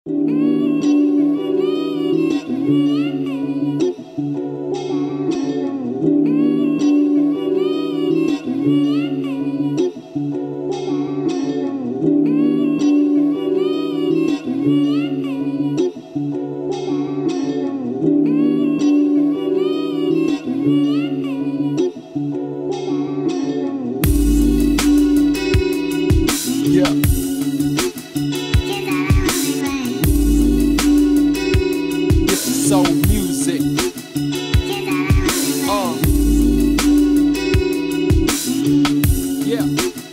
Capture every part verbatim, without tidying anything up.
Yeah. This is soul music. Uh. Yeah.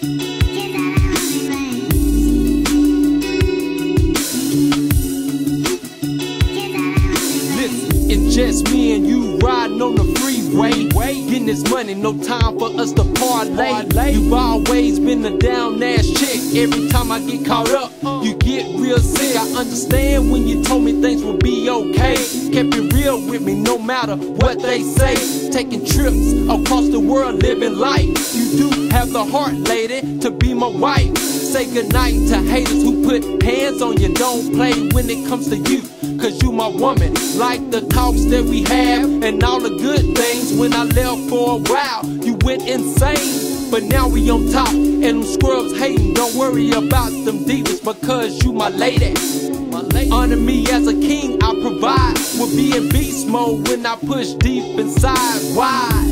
Listen, it's just me and you riding on the freeway, getting this money, no time for us to parlay. You've always been a down ass chick. Every time I get caught up, you get real sick. I understand when you told me things would be okay. Kept it real with me no matter what they say. Taking trips across the world, living life. You do have the heart, lady, to be my wife. Say goodnight to haters who put hands on you. Don't play when it comes to you, cause you my woman. Like the talks that we have and all the good things. When I left for a while, you went insane, but now we on top and them scrubs hating. Don't worry about them divas because you my lady. Honor me as a king, I provide. We'll be in beast mode when I push deep inside. Why?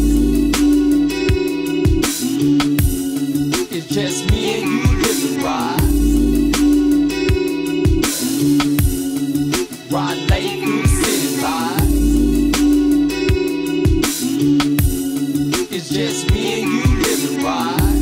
It's just me and you living right. Ride late through the city lights. It's just me and you living right.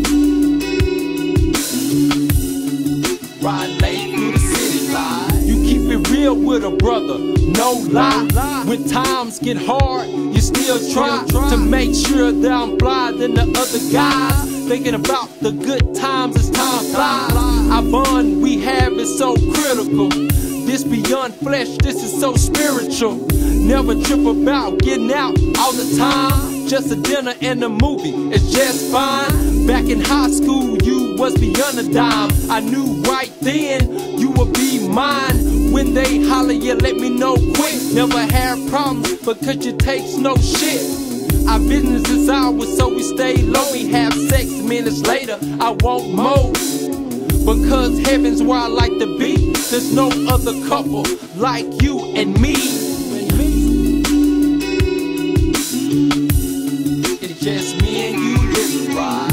Ride late through the city lights. You keep it real with a brother, no lie. When times get hard, you still try to make sure that I'm fly than the other guys. Thinking about the good times as time flies. Our bond we have is so critical. This beyond flesh, this is so spiritual. Never trip about getting out all the time. Just a dinner and a movie, it's just fine. Back in high school, you was beyond a dime. I knew right then you would be mine. When they holler, you let me know quick. Never had problems because you takes no shit. Our business is ours, so we stay low. We have sex minutes later, I want more. Because heaven's where I like to be. There's no other couple like you and me. It's just me and you living right.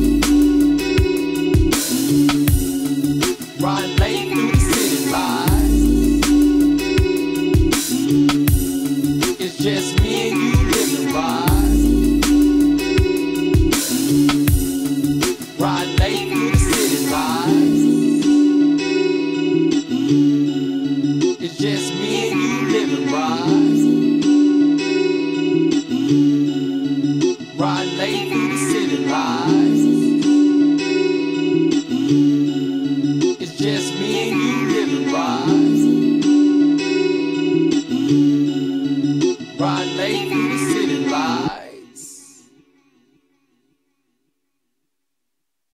Ride late through the city lights. It's just me.